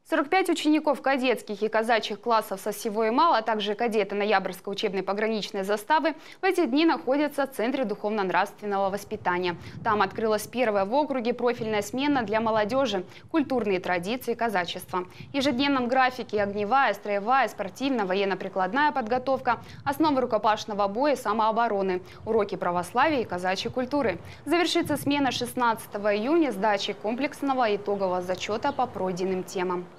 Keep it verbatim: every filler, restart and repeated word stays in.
сорок пять учеников кадетских и казачьих классов со всего Ямала, а также кадеты Ноябрьской учебной пограничной заставы в эти дни находятся в Центре духовно-нравственного воспитания. Там открылась первая в округе профильная смена для молодежи «Культурные традиции казачества». В ежедневном графике огневая, строевая, спортивно-военно-прикладная подготовка, основы рукопашного боя и самообороны, уроки православия и казачьей культуры. Завершится смена шестнадцатого июня сдачей комплексного итогового зачета по пройденным темам.